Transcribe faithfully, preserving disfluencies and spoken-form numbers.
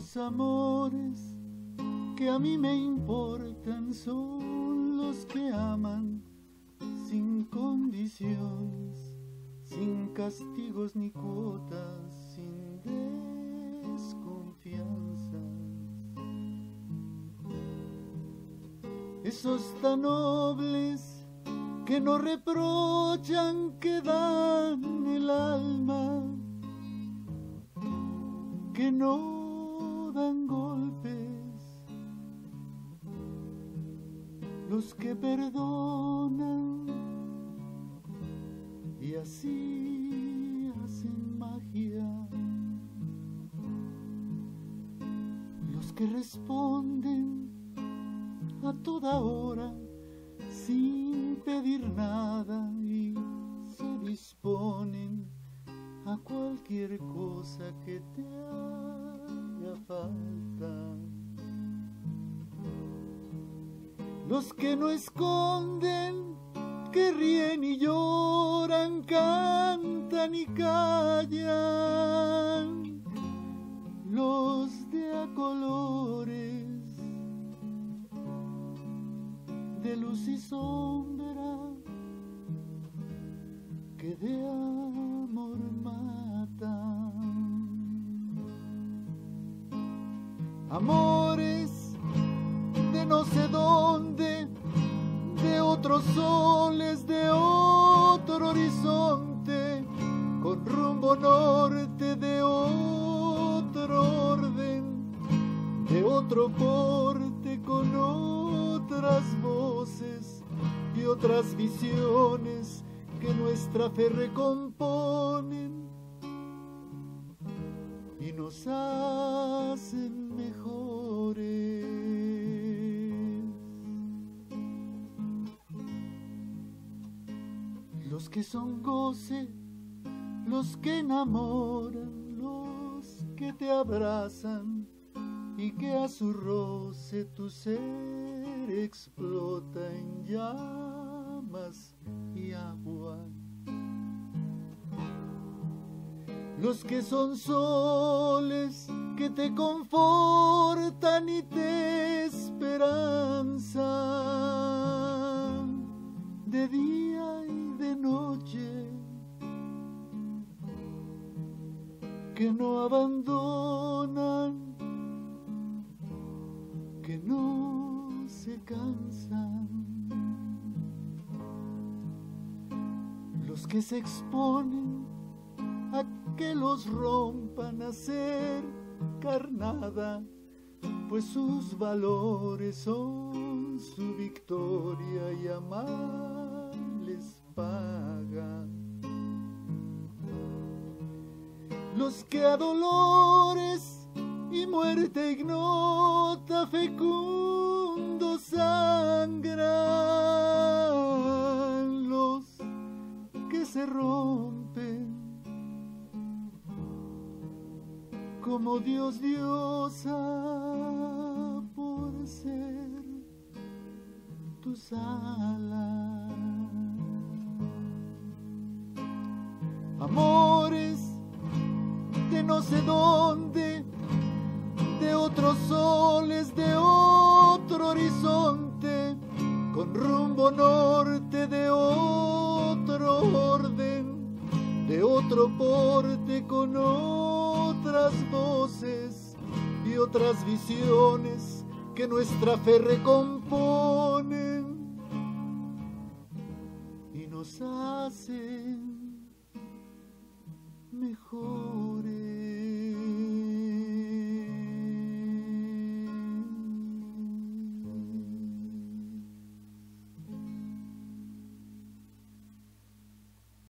Los amores que a mí me importan son los que aman sin condiciones, sin castigos ni cuotas, sin desconfianza. Esos tan nobles que no reprochan, que dan el alma, que no dan golpes, los que perdonan y así hacen magia, los que responden a toda hora sin pedir nada y se disponen a cualquier cosa que te haga falta. Los que no esconden, que ríen y lloran, cantan y callan, los de a colores, de luz y sombra, que de amor matan. Amores de no sé dónde, de otros soles, de otro horizonte, con rumbo norte, de otro orden, de otro porte, con otras voces y otras visiones que nuestra fe recomponen y nos hacen mejores. Los que son goce, los que enamoran, los que te abrazan y que a su roce tu ser explota en llamas y agua. Los que son soles que te confortan y te esperanzan de día y de noche, que no abandonan, que no se cansan. Los que se exponen a que los rompan, a ser carnada, pues sus valores son su victoria y amar les paga. Los que a dolores y muerte ignota fecundo sangran, los que se rompen como Dios diosa por ser tus alas. Amores de no sé dónde, de otros soles, de otro horizonte, con rumbo norte, de otro orden, de otro porte, con otras voces y otras visiones que nuestra fe recomponen y nos hacen mejor.